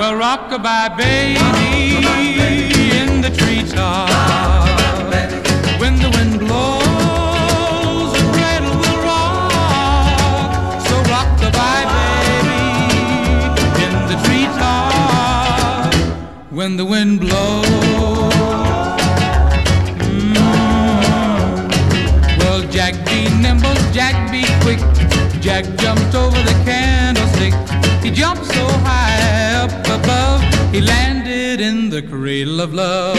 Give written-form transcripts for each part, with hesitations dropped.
Well, rock-a-bye, baby, in the treetop. When the wind blows, the cradle will rock. So rock-a-bye, baby, in the treetop. When the wind blows. Well, Jack be nimble, Jack be quick. Jack jumped over the candlestick. He jumped so high up above, he landed in the cradle of love.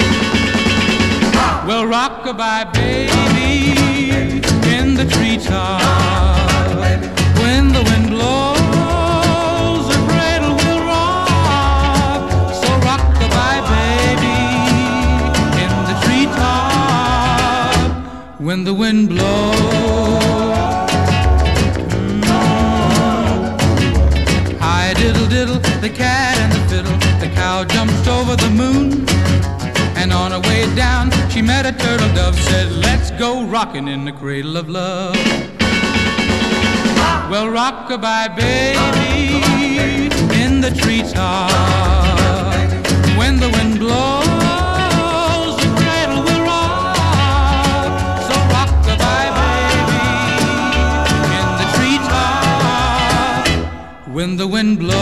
Well, rock-a-bye, baby, in the treetop. When the wind blows, the cradle will rock. So rock-a-bye, baby, in the treetop. When the wind blows. Diddle-diddle, the cat and the fiddle. The cow jumped over the moon, and on her way down she met a turtle dove. Said, let's go rockin' in the cradle of love. Well, rock-a-bye, baby, in the treetop. When the wind blows, the cradle will rock. So rock-a-bye, baby, in the treetop. When the wind blows.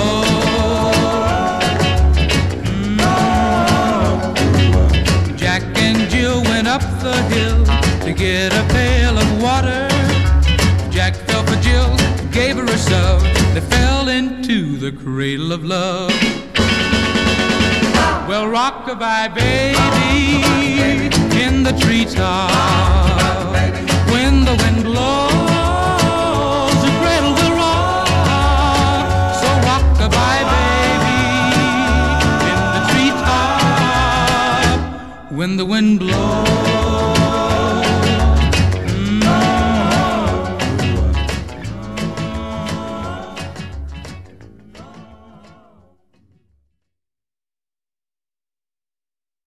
Jack and Jill went up the hill to get a pail of water. Jack fell for Jill, gave her a shove. They fell into the cradle of love. Well, rock-a-bye, baby, in the treetop. When the wind blows, the cradle will rock. So rock-a-bye, baby, in the treetop. When the wind blows.